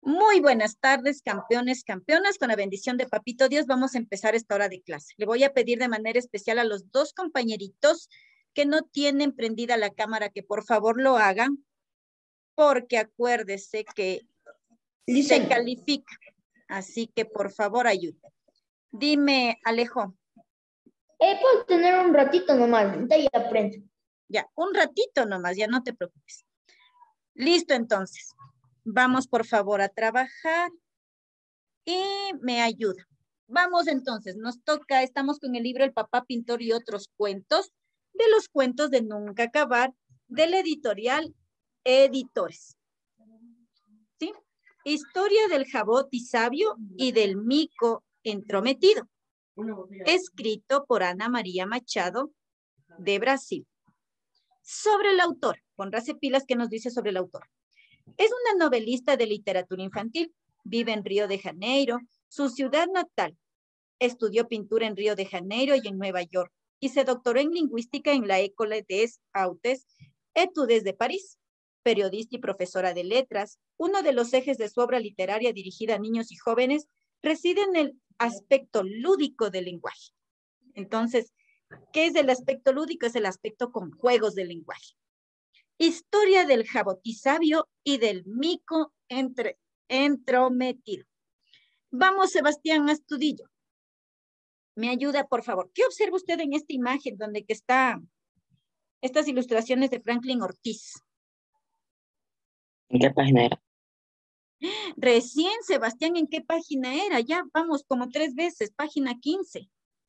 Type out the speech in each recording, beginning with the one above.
Muy buenas tardes, campeones, campeonas. Con la bendición de Papito Dios vamos a empezar esta hora de clase. Le voy a pedir de manera especial a los dos compañeritos que no tienen prendida la cámara que por favor lo hagan, porque acuérdese que se califica. Así que por favor ayuden. Dime, Alejo. Puedo tener un ratito nomás, de ahí aprendo. Ya, un ratito nomás, ya no te preocupes. Listo, entonces. Vamos por favor a trabajar y me ayuda. Vamos entonces, nos toca, estamos con el libro El Papá Pintor y otros cuentos, de los cuentos de nunca acabar, del editorial Editores. ¿Sí? Historia del jabote sabio y del mico entrometido. Escrito por Ana María Machado, de Brasil. Sobre el autor, póngase pilas que nos dice sobre el autor. Es una novelista de literatura infantil. Vive en Río de Janeiro, su ciudad natal. Estudió pintura en Río de Janeiro y en Nueva York y se doctoró en lingüística en la École des Hautes Études de París. Periodista y profesora de letras, uno de los ejes de su obra literaria dirigida a niños y jóvenes reside en el aspecto lúdico del lenguaje. Entonces, ¿qué es el aspecto lúdico? Es el aspecto con juegos del lenguaje. Historia del jabote sabio y del mico entrometido. Vamos, Sebastián Astudillo. Me ayuda, por favor. ¿Qué observa usted en esta imagen donde que está estas ilustraciones de Franklin Ortiz? ¿En qué página era? Recién, Sebastián, ¿en qué página era? Ya vamos como 3 veces, página 15.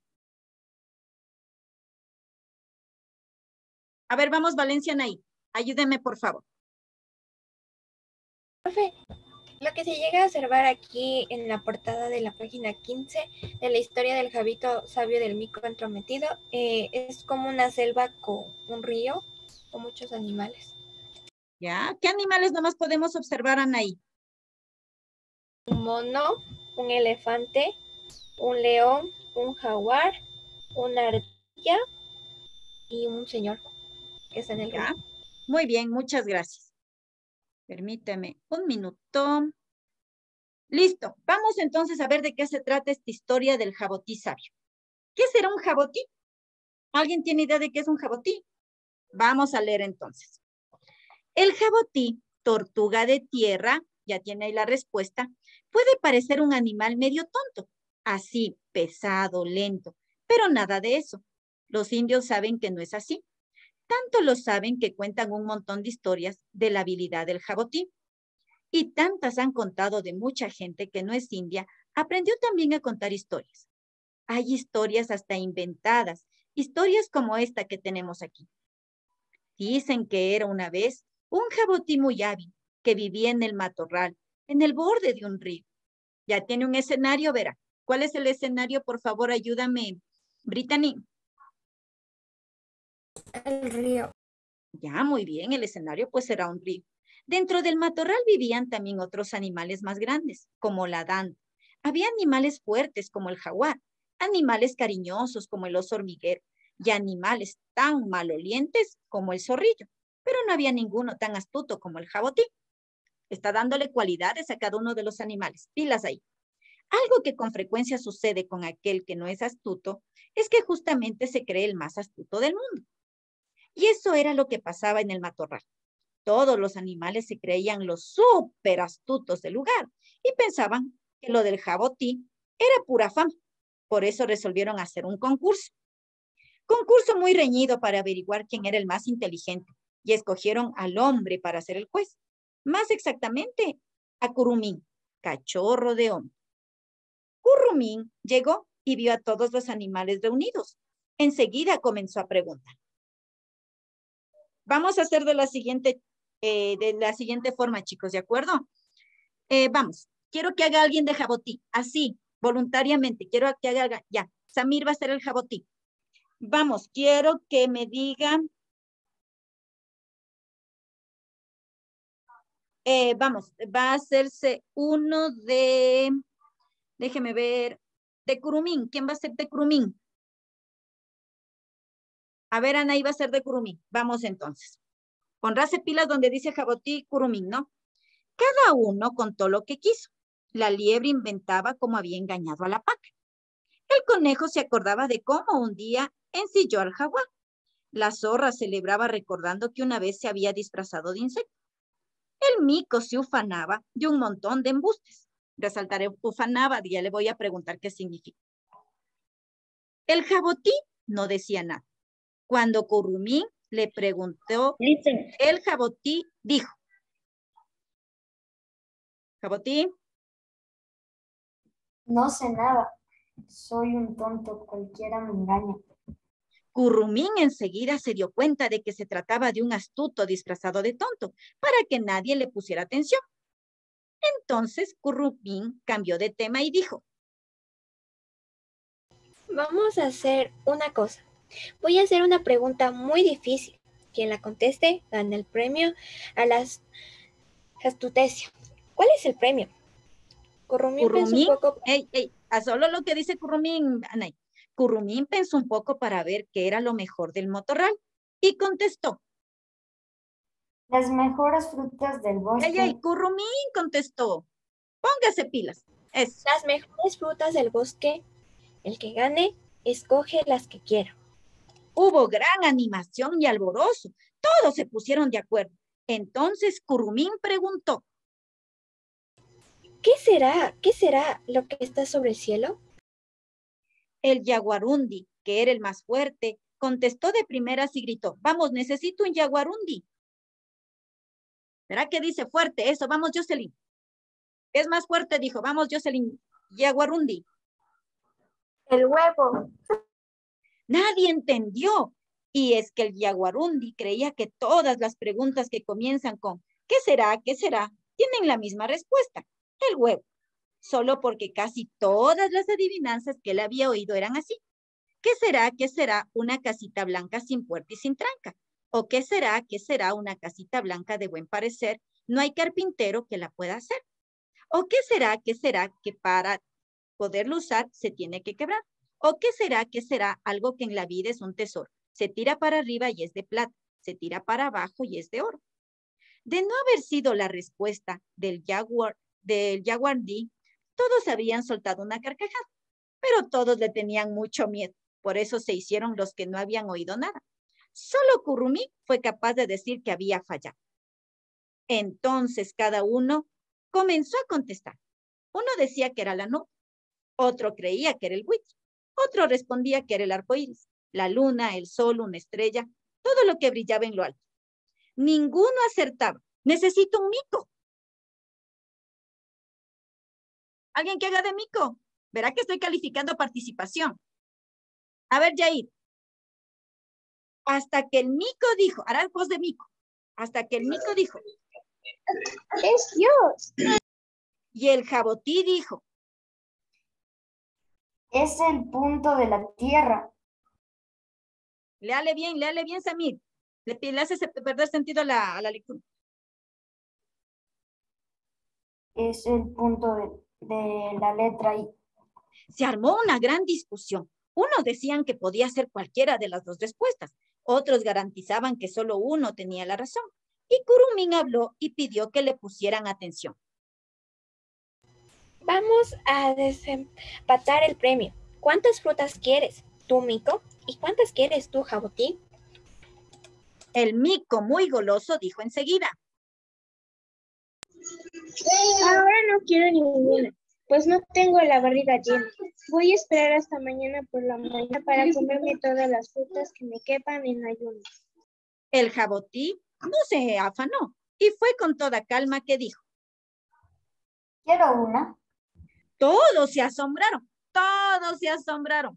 A ver, vamos, Valencia Nay. Ayúdeme, por favor. Profe, lo que se llega a observar aquí en la portada de la página 15 de la historia del jabito sabio del mico entrometido es como una selva con un río con muchos animales. ¿Ya? ¿Qué animales nomás podemos observar, Anaí? Un mono, un elefante, un león, un jaguar, una ardilla y un señor que está en el río. Muy bien, muchas gracias. Permíteme un minuto. Listo. Vamos entonces a ver de qué se trata esta historia del jabote sabio. ¿Qué será un jabote? ¿Alguien tiene idea de qué es un jabote? Vamos a leer entonces. El jabote, tortuga de tierra, ya tiene ahí la respuesta, puede parecer un animal medio tonto, así, pesado, lento, pero nada de eso. Los indios saben que no es así. Tanto lo saben que cuentan un montón de historias de la habilidad del jabote. Y tantas han contado de mucha gente que no es india, aprendió también a contar historias. Hay historias hasta inventadas, historias como esta que tenemos aquí. Dicen que era una vez un jabote muy hábil que vivía en el matorral, en el borde de un río. Ya tiene un escenario, verá. ¿Cuál es el escenario? Por favor, ayúdame, Brittany. El río. Ya, muy bien, el escenario pues será un río. Dentro del matorral vivían también otros animales más grandes, como la danta. Había animales fuertes como el jaguar, animales cariñosos como el oso hormiguero y animales tan malolientes como el zorrillo, pero no había ninguno tan astuto como el jabote. Está dándole cualidades a cada uno de los animales. Pilas ahí. Algo que con frecuencia sucede con aquel que no es astuto es que justamente se cree el más astuto del mundo. Y eso era lo que pasaba en el matorral. Todos los animales se creían los súper astutos del lugar y pensaban que lo del jabote era pura fama. Por eso resolvieron hacer un concurso. Concurso muy reñido para averiguar quién era el más inteligente y escogieron al hombre para ser el juez. Más exactamente, a Curumín, cachorro de hombre. Curumín llegó y vio a todos los animales reunidos. Enseguida comenzó a preguntar. Vamos a hacer de la siguiente forma, chicos, ¿de acuerdo? Vamos, quiero que haga alguien de jabote, así, voluntariamente, quiero que haga, ya, Samir va a ser el jabote. Vamos, quiero que me digan, vamos, va a hacerse uno de, déjeme ver, de Curumín. ¿Quién va a ser de Curumín? A ver, Anaí va a ser de Curumín. Vamos entonces. Ponrase pilas donde dice jabote y Curumín, ¿no? Cada uno contó lo que quiso. La liebre inventaba cómo había engañado a la paca. El conejo se acordaba de cómo un día ensilló al jaguar. La zorra celebraba recordando que una vez se había disfrazado de insecto. El mico se ufanaba de un montón de embustes. Resaltaré ufanaba, ya le voy a preguntar qué significa. El jabotí no decía nada. Cuando Currumín le preguntó, Listo. el jabotí dijo, Jabotí, No sé nada. Soy un tonto, cualquiera me engaña. Currumín enseguida se dio cuenta de que se trataba de un astuto disfrazado de tonto, para que nadie le pusiera atención. Entonces Currumín cambió de tema y dijo, Vamos a hacer una cosa. Voy a hacer una pregunta muy difícil. Quien la conteste gana el premio a la astutecia. ¿Cuál es el premio? Currumín pensó un Currumín, poco. a solo lo que dice Currumín, Anay. Currumín pensó un poco para ver qué era lo mejor del motorral y contestó. Las mejores frutas del bosque. Currumín contestó. Póngase pilas. Eso. Las mejores frutas del bosque. El que gane, escoge las que quiera. Hubo gran animación y alborozo. Todos se pusieron de acuerdo. Entonces Currumín preguntó. ¿Qué será? ¿Qué será lo que está sobre el cielo? El yaguarundi, que era el más fuerte, contestó de primeras y gritó, vamos, necesito un yaguarundi. ¿Verá qué dice fuerte eso? Vamos, Jocelyn. Es más fuerte, dijo, vamos, Jocelyn, yaguarundi. El huevo. Nadie entendió. Y es que el yaguarundi creía que todas las preguntas que comienzan con ¿qué será? ¿Qué será? Tienen la misma respuesta, el huevo. Solo porque casi todas las adivinanzas que él había oído eran así. ¿Qué será? ¿Qué será una casita blanca sin puerta y sin tranca? ¿O qué será? ¿Qué será una casita blanca de buen parecer? No hay carpintero que la pueda hacer. ¿O qué será? ¿Qué será que para poderlo usar se tiene que quebrar? ¿O qué será? ¿Qué será algo que en la vida es un tesoro? Se tira para arriba y es de plata, se tira para abajo y es de oro. De no haber sido la respuesta del Yaguardí, todos habían soltado una carcajada, pero todos le tenían mucho miedo. Por eso se hicieron los que no habían oído nada. Solo Currumí fue capaz de decir que había fallado. Entonces cada uno comenzó a contestar. Uno decía que era la nube, otro creía que era el buitre, otro respondía que era el arco iris, la luna, el sol, una estrella, todo lo que brillaba en lo alto. Ninguno acertaba. Necesito un mico. ¿Alguien que haga de mico? Verá que estoy calificando participación. A ver, Yair. Hasta que el mico dijo, harás voz de mico. Hasta que el mico dijo. Es Dios. Y el jabotí dijo. Es el punto de la tierra. Léale bien, Samir. Le hace perder sentido a la lectura. Es el punto de la letra I. Se armó una gran discusión. Unos decían que podía ser cualquiera de las dos respuestas. Otros garantizaban que solo uno tenía la razón. Y Currumín habló y pidió que le pusieran atención. Vamos a desempatar el premio. ¿Cuántas frutas quieres tú, mico? ¿Y cuántas quieres tú, jabotí? El mico, muy goloso, dijo enseguida. Ahora no quiero ninguna, pues no tengo la barriga llena. Voy a esperar hasta mañana por la mañana para comerme todas las frutas que me quepan en ayuno. El jabotí no se afanó y fue con toda calma que dijo. Quiero una. Todos se asombraron, todos se asombraron.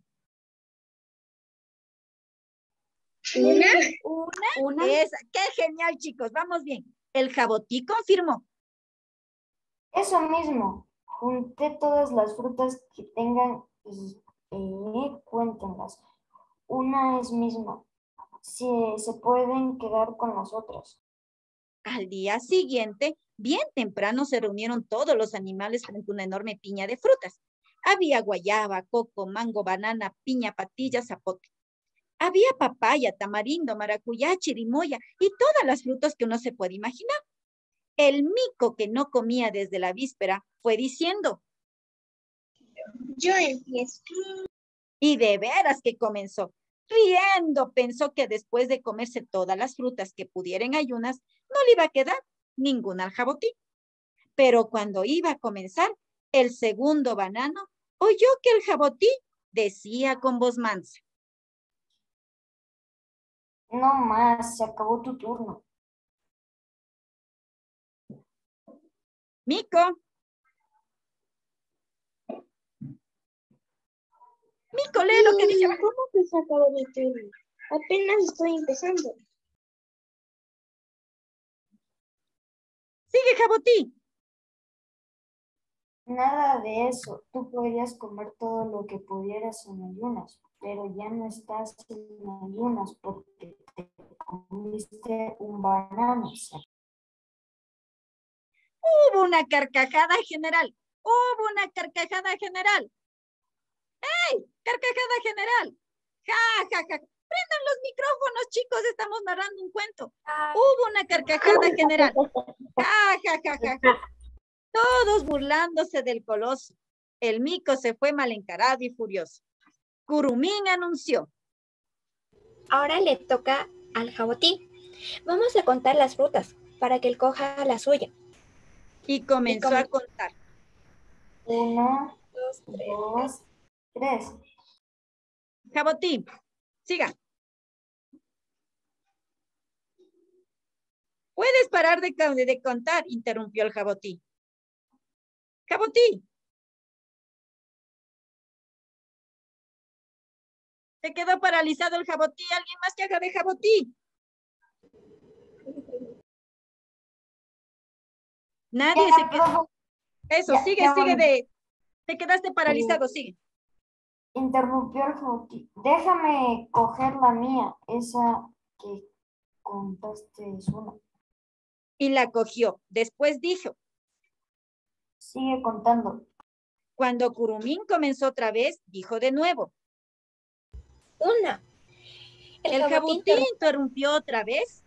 ¿Una? Esa, qué genial, chicos, vamos bien. El jabotí confirmó. Eso mismo. Junté todas las frutas que tengan y cuéntenlas. Una es misma. Si se pueden quedar con las otras. Al día siguiente, bien temprano se reunieron todos los animales frente a una enorme piña de frutas. Había guayaba, coco, mango, banana, piña, patilla, zapote. Había papaya, tamarindo, maracuyá, chirimoya y todas las frutas que uno se puede imaginar. El mico, que no comía desde la víspera, fue diciendo. Yo empiezo. Y de veras que comenzó. Riendo, pensó que después de comerse todas las frutas que pudiera en ayunas, no le iba a quedar ninguna al jabotí. Pero cuando iba a comenzar el segundo banano, oyó que el jabotí decía con voz mansa. No más, se acabó tu turno. Mico. Mico, lee lo que dice abajo. ¿Cómo que se acabó mi turno? Apenas estoy empezando. Sigue, jabotí. Nada de eso. Tú podrías comer todo lo que pudieras en ayunas, pero ya no estás en ayunas porque te comiste un banano. Hubo una carcajada general. Hubo una carcajada general. ¡Ey! Carcajada general. Ja, ja, ja. Prendan los micrófonos, chicos. Estamos narrando un cuento. Hubo una carcajada general. Ja, ja, ja, ja, ja. Todos burlándose del coloso. El mico se fue mal encarado y furioso. Curumín anunció. Ahora le toca al jabotí. Vamos a contar las frutas para que él coja la suya. Y comenzó a contar. 1, 2, 3. Jabotí, siga. Puedes parar de contar, interrumpió el jabotí. Jabotí. Se quedó paralizado el jabotí. ¿Alguien más que haga de jabotí? Nadie se quedó. Eso, Ya, sigue, ya sigue voy. de... Te quedaste paralizado, sigue. Interrumpió el jabotí. Déjame coger la mía, esa que contaste es una. Y la cogió. Después dijo. Sigue contando. Cuando Curumín comenzó otra vez, dijo de nuevo. Una. El jabotí interrumpió otra vez.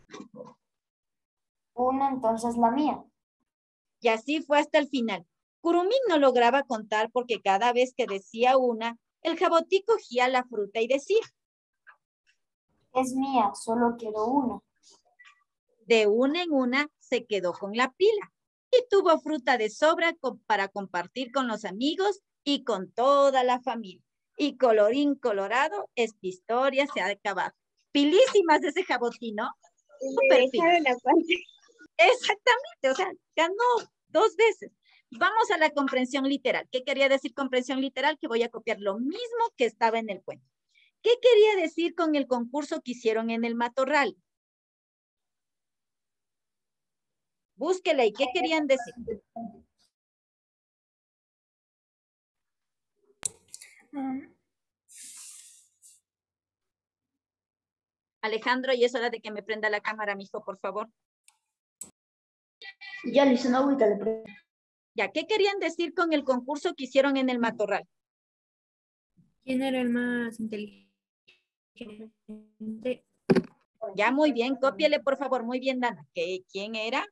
Una, entonces la mía. Y así fue hasta el final. Curumín no lograba contar porque cada vez que decía una, el jabotí cogía la fruta y decía. Es mía, solo quiero una. De una en una se quedó con la pila y tuvo fruta de sobra para compartir con los amigos y con toda la familia. Y colorín colorado, esta historia se ha acabado. Pilísimas de ese jabotí, ¿no? Me dejaron aparte. Exactamente, o sea, ganó 2 veces. Vamos a la comprensión literal. ¿Qué quería decir comprensión literal? Que voy a copiar lo mismo que estaba en el cuento. ¿Qué quería decir con el concurso que hicieron en el matorral? Búsquela y ¿qué querían decir? Alejandro, y es hora de que me prenda la cámara, mijo, por favor. Ya le hice una agüita, le prendo. Ya, ¿qué querían decir con el concurso que hicieron en el matorral? ¿Quién era el más inteligente? Ya, muy bien, cópiele, por favor. Muy bien, Dana. ¿Quién era?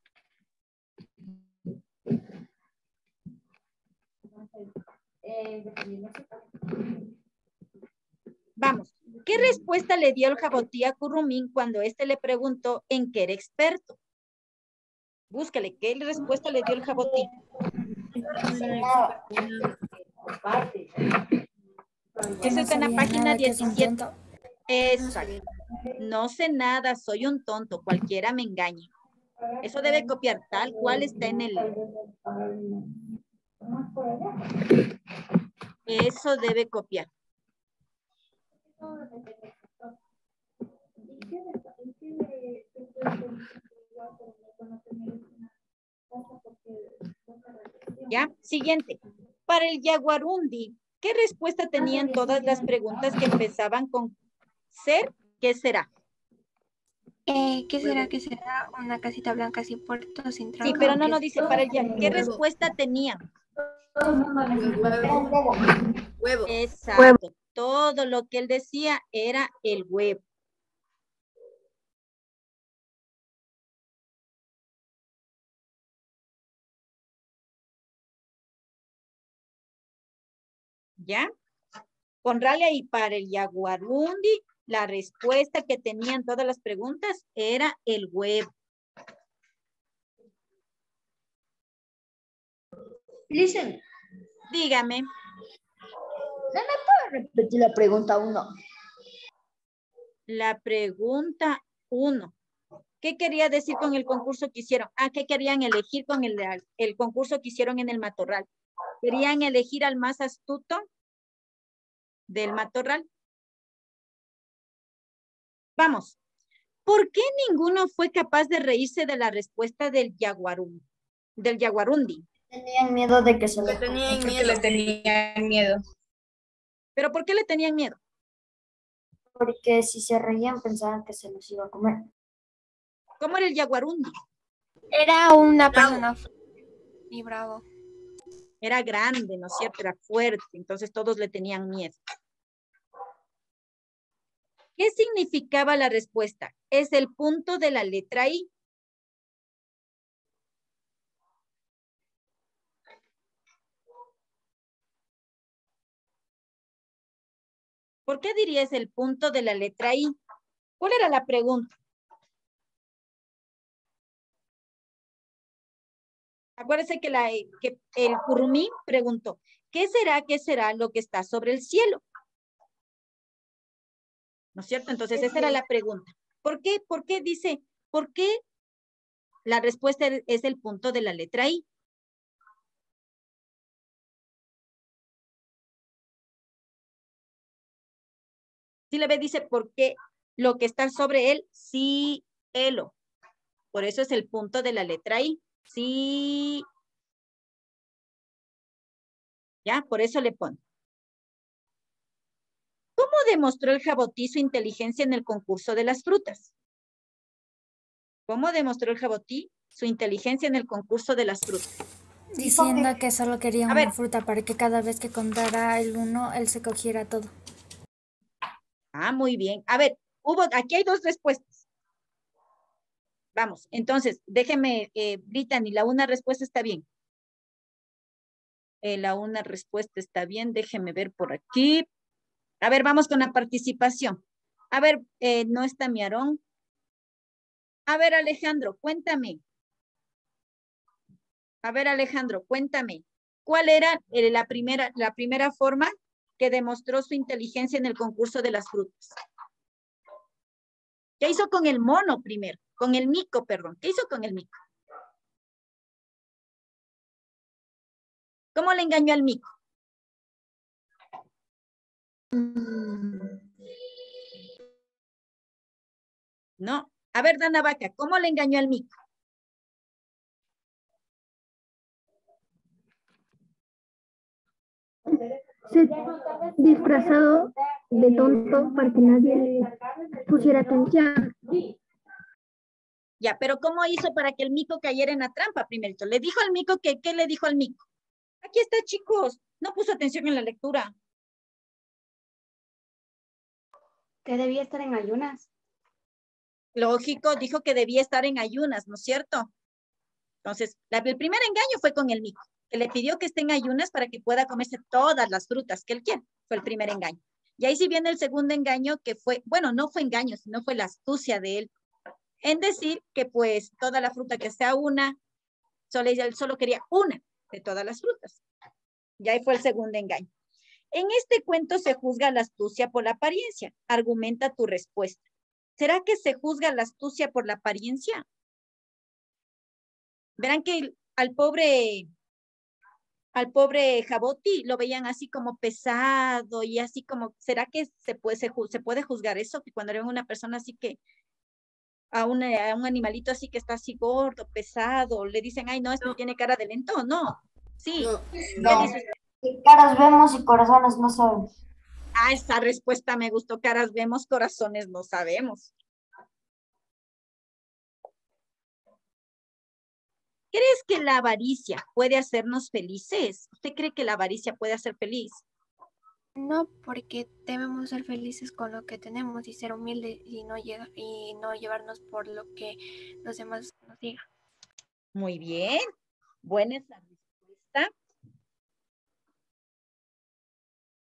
Vamos, ¿qué respuesta le dio el jabotí a Curumín cuando éste le preguntó en qué era experto? Búsquele, ¿qué respuesta le dio el jabotí? Eso está en la página 17. Exacto. No sé nada, soy un tonto, cualquiera me engaña. Eso debe copiar tal cual está en el... Eso debe copiar. ¿Ya? Siguiente. Para el Yaguarundi, ¿qué respuesta tenían todas las preguntas que empezaban con ser? ¿Qué será? ¿Qué será? ¿Qué será? Una casita blanca sin puerto, sin Sí, trampa. pero no dice para el Yaguarundi. ¿Qué respuesta tenían? Huevo. Exacto. Todo lo que él decía era el huevo. ¿Ya? Conralia, y para el Yaguarundi, la respuesta que tenían todas las preguntas era el huevo. Listen, Dígame. repetir la pregunta 1. La pregunta 1. ¿Qué quería decir con el concurso que hicieron? Ah, ¿qué querían elegir con el concurso que hicieron en el matorral? ¿Querían elegir al más astuto del matorral? Vamos. ¿Por qué ninguno fue capaz de reírse de la respuesta del Yaguarundi? Tenían miedo de que se les Le tenían miedo. ¿Pero por qué le tenían miedo? porque si se reían pensaban que se los iba a comer. ¿Cómo era el Yaguarundi? Era una persona y bravo. Era grande, ¿no es cierto? Era fuerte, entonces todos le tenían miedo. ¿Qué significaba la respuesta? Es el punto de la letra I. ¿Por qué dirías el punto de la letra I? ¿Cuál era la pregunta? Acuérdense que el currumí preguntó, ¿qué será lo que está sobre el cielo? ¿No es cierto? Entonces esa era la pregunta. ¿Por qué la respuesta es el punto de la letra I? Si le ve, dice, ¿por qué lo que está sobre él? Cielo. Por eso es el punto de la letra I. Sí. Ya, por eso le pone. ¿Cómo demostró el Jabotí su inteligencia en el concurso de las frutas? ¿Cómo demostró el Jabotí su inteligencia en el concurso de las frutas? Diciendo que solo quería A ver. una fruta para que cada vez que contara el 1, él se cogiera todo. Ah, muy bien. A ver, aquí hay 2 respuestas. Vamos, entonces, déjeme, Brittany, la una respuesta está bien. La una respuesta está bien, déjeme ver por aquí. A ver, vamos con la participación. A ver, no está mi Aarón. A ver, Alejandro, cuéntame. A ver, Alejandro, cuéntame. ¿Cuál era la primera forma que demostró su inteligencia en el concurso de las frutas? ¿Qué hizo con el mono primero? Con el mico, perdón. ¿Qué hizo con el mico? ¿Cómo le engañó al mico? No. A ver, Dana Vaca, ¿cómo le engañó al mico? Se disfrazado de tonto para que nadie le pusiera atención. Ya, pero ¿cómo hizo para que el mico cayera en la trampa primerito? Le dijo al mico que, ¿qué le dijo al mico? Aquí está, chicos. No puso atención en la lectura. Que debía estar en ayunas. Lógico, dijo que debía estar en ayunas, ¿no es cierto? Entonces, el primer engaño fue con el mico, que le pidió que esté en ayunas para que pueda comerse todas las frutas que él quiere. Fue el primer engaño. Y ahí sí viene el segundo engaño, que fue, bueno, no fue engaño, sino fue la astucia de él, en decir que pues toda la fruta que sea una, él solo quería una de todas las frutas. Y ahí fue el segundo engaño. En este cuento se juzga la astucia por la apariencia. Argumenta tu respuesta. ¿Será que se juzga la astucia por la apariencia? Verán que al pobre Jaboti lo veían así como pesado y así como, ¿será que se puede juzgar eso? Que cuando ven una persona así que, a un animalito así que está así gordo, pesado, le dicen, ay, no, este tiene cara de lento, no. Sí. No. ¿Qué dice usted? Caras vemos y corazones no sabemos. Ah, esa respuesta me gustó. Caras vemos, corazones no sabemos. ¿Crees que la avaricia puede hacernos felices? ¿Usted cree que la avaricia puede hacer feliz? No, porque debemos ser felices con lo que tenemos y ser humildes y no llevarnos por lo que los demás nos digan. Muy bien. Buena esa respuesta.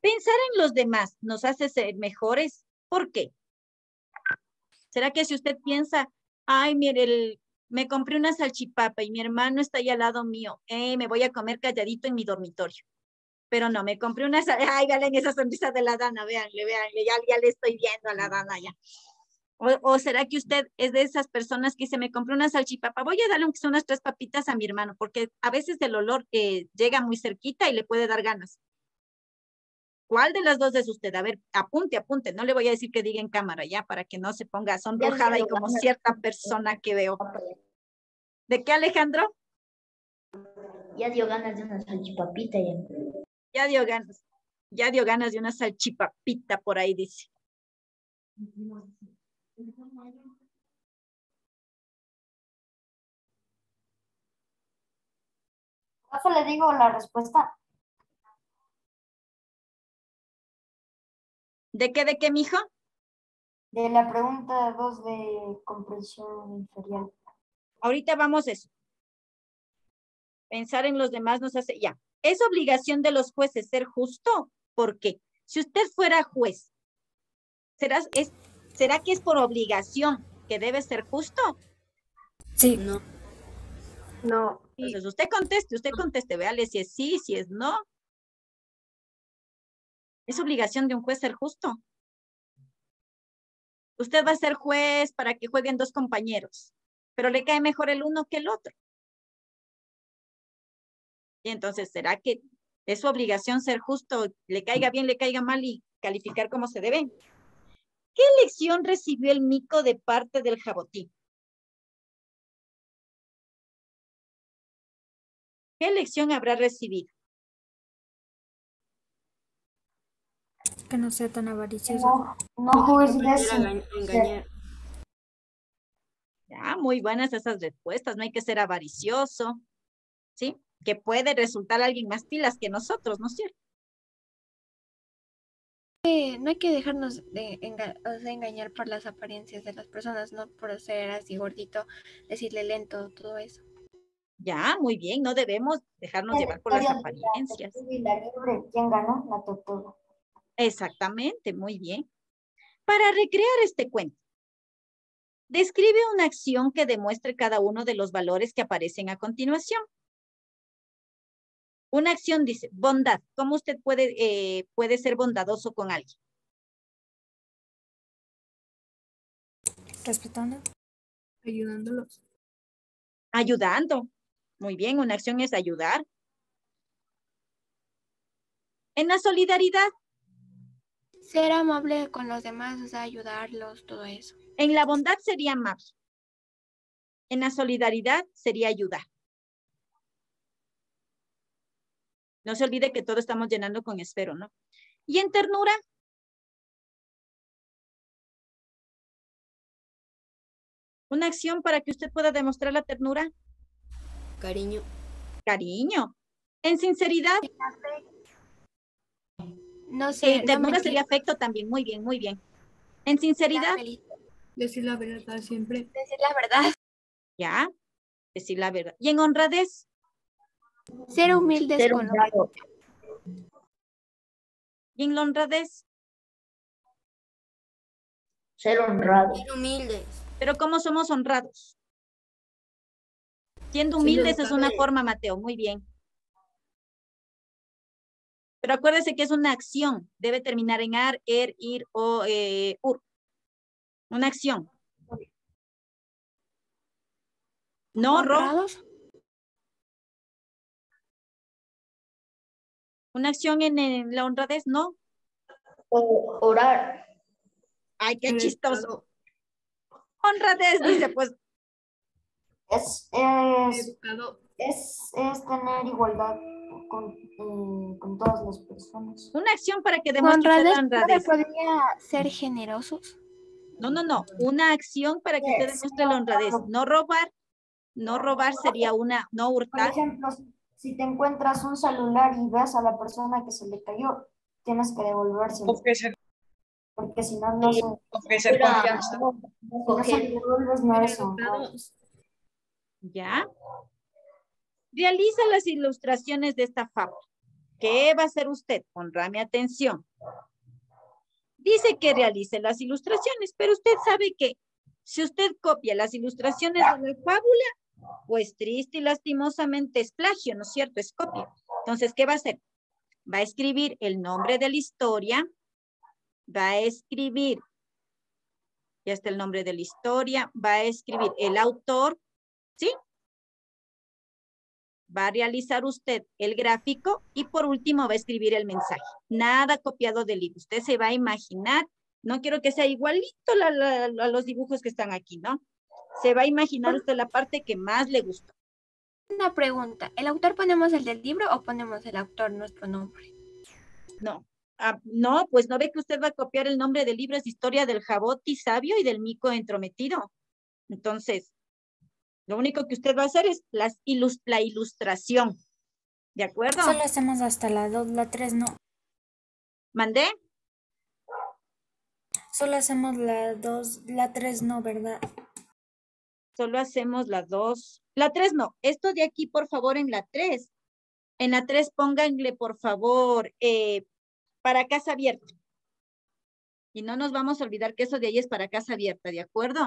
Pensar en los demás nos hace ser mejores. ¿Por qué? ¿Será que si usted piensa, ay, mire, me compré una salchipapa y mi hermano está ahí al lado mío, me voy a comer calladito en mi dormitorio? Pero no, me compré una, ay, vean esa sonrisa de la Dana, véanle, ya le estoy viendo a la Dana ya. O será que usted es de esas personas que dice, me compré una salchipapa, voy a darle aunque sea unas 3 papitas a mi hermano, porque a veces el olor llega muy cerquita y le puede dar ganas. ¿Cuál de las dos es usted? A ver, apunte, no le voy a decir que diga en cámara ya, para que no se ponga sonrojada y como cierta persona que veo. ¿De qué, Alejandro? Ya dio ganas de una salchipapita ya. Ya dio ganas de una salchipapita por ahí, dice. Rafa, le digo la respuesta. ¿De qué, mijo? De la pregunta 2 de comprensión inferior. Ahorita vamos a eso. Pensar en los demás nos hace, ya. ¿Es obligación de los jueces ser justo? ¿Por qué? Si usted fuera juez, ¿será que es por obligación que debe ser justo? Sí. No. Entonces, usted conteste, véale si es sí, si es no. ¿Es obligación de un juez ser justo? Usted va a ser juez para que jueguen 2 compañeros, pero le cae mejor el uno que el otro. Y entonces, ¿será que es su obligación ser justo, le caiga bien, le caiga mal y calificar como se debe? ¿Qué lección recibió el mico de parte del jabotín? ¿Qué lección habrá recibido? Que no sea tan avaricioso. No juzgues. Engañar. Ya, muy buenas esas respuestas, no hay que ser avaricioso, ¿sí? Que puede resultar alguien más pilas que nosotros, ¿no es cierto? No hay que dejarnos de engañar por las apariencias de las personas, no por ser así gordito, decirle lento, todo eso. Ya, muy bien, no debemos dejarnos llevar por las apariencias. Y la liebre, ¿quién ganó? La tortuga. Exactamente, muy bien. Para recrear este cuento, describe una acción que demuestre cada uno de los valores que aparecen a continuación. Una acción dice, bondad. ¿Cómo usted puede ser bondadoso con alguien? Respetando. Ayudándolos. Ayudando. Muy bien, una acción es ayudar. En la solidaridad. Ser amable con los demás, o sea, ayudarlos, todo eso. En la bondad sería amar. En la solidaridad sería ayudar. No se olvide que todo estamos llenando con esfero, ¿no? Y en ternura. Una acción para que usted pueda demostrar la ternura. Cariño. Cariño. En sinceridad. No sé. Ternura sería afecto también. Muy bien, muy bien. En sinceridad. Decir la verdad siempre. Decir la verdad. Ya. Decir la verdad. Y en honradez. Ser humildes Ser con lo honrado. Y en la honradez. Ser honrado. Ser humildes. Pero ¿cómo somos honrados? Siendo humildes es una forma, Mateo. Muy bien. Pero acuérdese que es una acción. Debe terminar en ar, er, ir o ur. Una acción. No, honrados. Una acción en la honradez, no. Orar. Ay, qué chistoso. Honradez, dice, pues. Es tener igualdad con todas las personas. Una acción para que demuestre usted la honradez. ¿Podría ser generosos? No. Una acción para que usted demuestre la honradez. No robar. No robar sería una, no Por hurtar. ejemplo, si te encuentras un celular y ves a la persona que se le cayó, tienes que devolvérselo. Porque si no, no se... Ofrecer confianza. Si no se le devuelves, no es honrado. ¿Ya? Realiza las ilustraciones de esta fábula. ¿Qué va a hacer usted? Ponrame atención. Dice que realice las ilustraciones, pero usted sabe que si usted copia las ilustraciones de la fábula, pues triste y lastimosamente es plagio, ¿no es cierto? Es copia. Entonces, ¿qué va a hacer? Va a escribir el nombre de la historia, va a escribir, ya está el nombre de la historia, va a escribir el autor, ¿sí? Va a realizar usted el gráfico y por último va a escribir el mensaje. Nada copiado del libro. Usted se va a imaginar, no quiero que sea igualito a los dibujos que están aquí, ¿no? Se va a imaginar usted la parte que más le gustó. Una pregunta, ¿el autor ponemos el del libro o ponemos el autor nuestro nombre? No, no, pues no ve que usted va a copiar el nombre del libro, es Historia del Jaboti Sabio y del Mico Entrometido. Entonces, lo único que usted va a hacer es la ilustración. ¿De acuerdo? Solo hacemos hasta la 2, la 3 no. ¿Mandé? Solo hacemos la 2, la 3 no, ¿verdad? Solo hacemos la 2. La 3 no. Esto de aquí, por favor, en la 3. En la 3 pónganle, por favor, para casa abierta. Y no nos vamos a olvidar que eso de ahí es para casa abierta, ¿de acuerdo?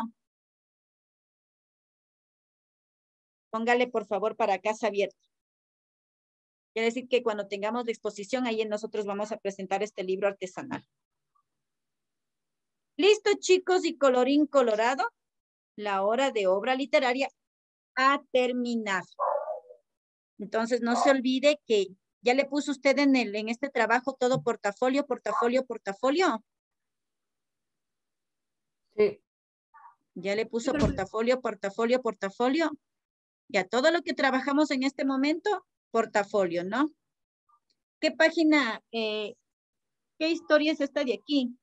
Póngale, por favor, para casa abierta. Quiere decir que cuando tengamos la exposición, ahí nosotros vamos a presentar este libro artesanal. Listo, chicos, y colorín colorado, la hora de obra literaria ha terminado. Entonces, no se olvide que ya le puso usted en este trabajo todo portafolio, portafolio, portafolio. Sí. Ya le puso portafolio, portafolio, portafolio. Ya todo lo que trabajamos en este momento, portafolio, ¿no? ¿Qué página, qué historia es esta de aquí?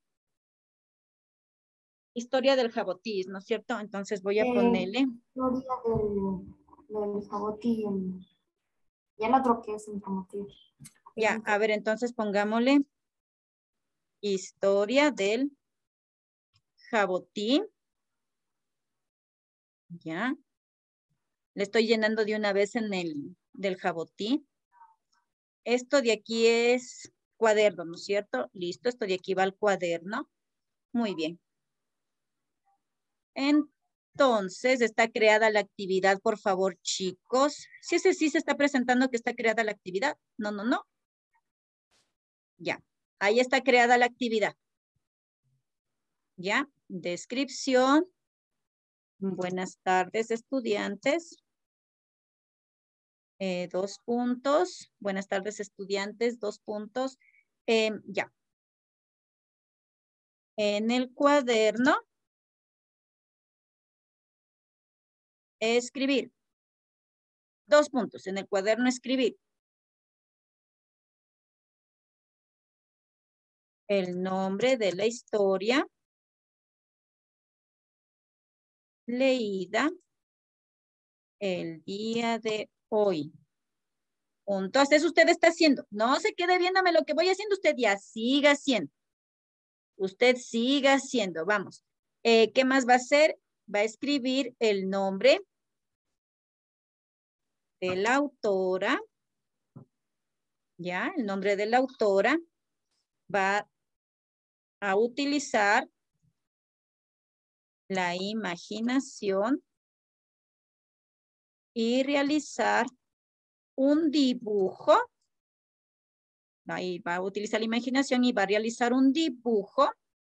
Historia del Jabotí, ¿no es cierto? Entonces voy a ponerle. Historia del Jaboti y el otro que es el Jaboti. Ya, a ver, entonces pongámosle Historia del Jabotí. Ya. Le estoy llenando de una vez en el del Jabotí. Esto de aquí es cuaderno, ¿no es cierto? Listo, esto de aquí va al cuaderno. Muy bien. Entonces, está creada la actividad, por favor, chicos. Si ese sí se está presentando que está creada la actividad. No, no, no. Ya, ahí está creada la actividad. Ya, descripción. Buenas tardes, estudiantes. 2 puntos. Buenas tardes, estudiantes. 2 puntos. Ya. En el cuaderno. Escribir. 2 puntos. En el cuaderno escribir. El nombre de la historia leída el día de hoy. Entonces usted está haciendo. No se quede viéndome lo que voy haciendo. Usted ya siga haciendo. Usted siga haciendo. Vamos. ¿Qué más va a hacer? Va a escribir el nombre de la autora. Ya, el nombre de la autora. Va a utilizar la imaginación y realizar un dibujo. Ahí va a utilizar la imaginación y va a realizar un dibujo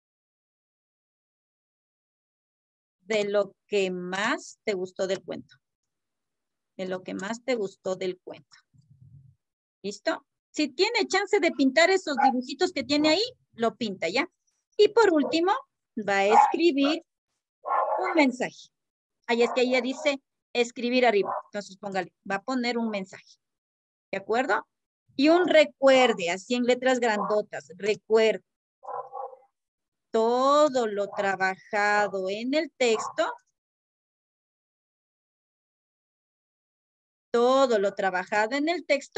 de lo que más te gustó del cuento. De lo que más te gustó del cuento. ¿Listo? Si tiene chance de pintar esos dibujitos que tiene ahí, lo pinta, ¿ya? Y por último, va a escribir un mensaje. Ahí es que ella dice escribir arriba. Entonces póngale, va a poner un mensaje. ¿De acuerdo? Y un recuerde, así en letras grandotas, recuerde. Todo lo trabajado en el texto. Todo lo trabajado en el texto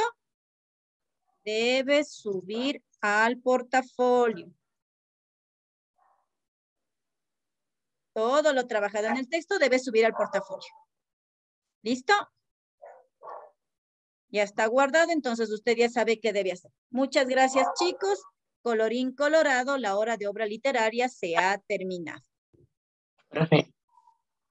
debe subir al portafolio. Todo lo trabajado en el texto debe subir al portafolio. ¿Listo? Ya está guardado, entonces usted ya sabe qué debe hacer. Muchas gracias, chicos. Colorín colorado, la hora de obra literaria se ha terminado. Profe,